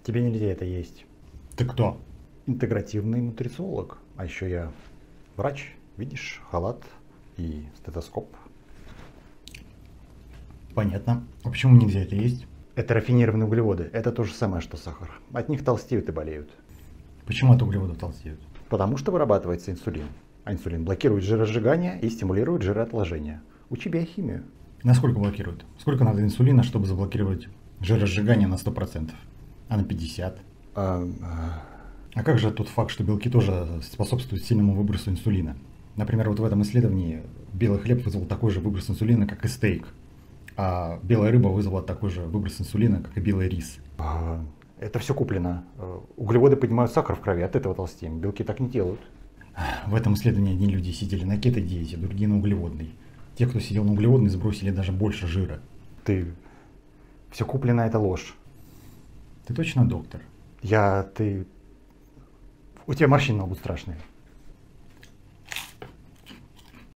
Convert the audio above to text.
Тебе нельзя это есть. Ты кто? Интегративный нутрициолог. А еще я врач. Видишь, халат и стетоскоп. Понятно. А почему нельзя это есть? Это рафинированные углеводы. Это то же самое, что сахар. От них толстеют и болеют. Почему от углеводов толстеют? Потому что вырабатывается инсулин. А инсулин блокирует жиросжигание и стимулирует жироотложение. Учи биохимию. Насколько блокирует? Сколько надо инсулина, чтобы заблокировать жиросжигание на 100%? А на 50%? А как же тот факт, что белки тоже способствуют сильному выбросу инсулина? Например, вот в этом исследовании белый хлеб вызвал такой же выброс инсулина, как и стейк. А белая рыба вызвала такой же выброс инсулина, как и белый рис. Это все куплено. Углеводы поднимают сахар в крови, от этого толстеем. Белки так не делают. В этом исследовании одни люди сидели на кето-диете, другие на углеводной. Те, кто сидел на углеводной, сбросили даже больше жира. Все куплено, это ложь. Ты точно доктор? У тебя морщины на лбу страшные.